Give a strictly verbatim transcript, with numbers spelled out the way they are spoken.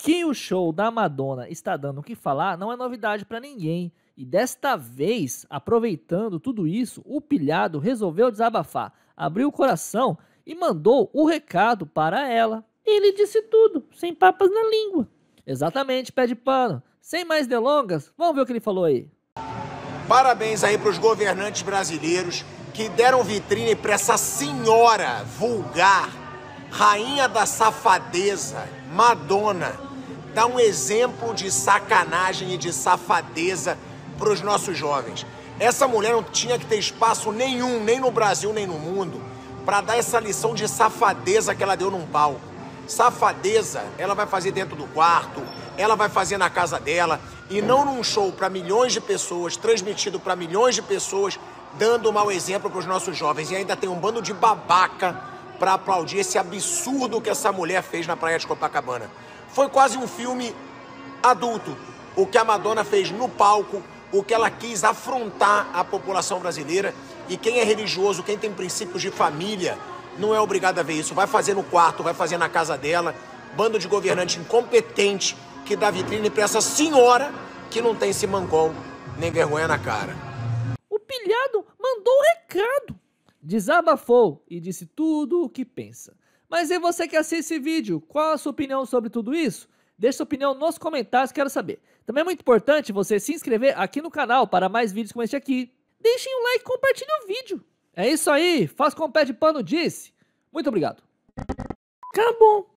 Que o show da Madonna está dando o que falar não é novidade para ninguém. E desta vez, aproveitando tudo isso, o pilhado resolveu desabafar, abriu o coração e mandou o recado para ela. Ele disse tudo, sem papas na língua. Exatamente, pé de pano. Sem mais delongas, vamos ver o que ele falou aí. Parabéns aí para os governantes brasileiros que deram vitrine para essa senhora vulgar, rainha da safadeza, Madonna. Dá um exemplo de sacanagem e de safadeza para os nossos jovens. Essa mulher não tinha que ter espaço nenhum, nem no Brasil, nem no mundo, para dar essa lição de safadeza que ela deu num palco. Safadeza, ela vai fazer dentro do quarto, ela vai fazer na casa dela, e não num show para milhões de pessoas, transmitido para milhões de pessoas, dando um mau exemplo para os nossos jovens. E ainda tem um bando de babaca para aplaudir esse absurdo que essa mulher fez na praia de Copacabana. Foi quase um filme adulto, o que a Madonna fez no palco, o que ela quis afrontar a população brasileira. E quem é religioso, quem tem princípios de família, não é obrigado a ver isso. Vai fazer no quarto, vai fazer na casa dela. Bando de governante incompetente que dá vitrine para essa senhora que não tem simancol nem vergonha na cara. O pilhado mandou o recado, desabafou e disse tudo o que pensa. Mas e você que assiste esse vídeo, qual a sua opinião sobre tudo isso? Deixe sua opinião nos comentários, quero saber. Também é muito importante você se inscrever aqui no canal para mais vídeos como este aqui. Deixem um like e compartilhem o vídeo. É isso aí, faz como o pé de pano disse. Muito obrigado. Acabou.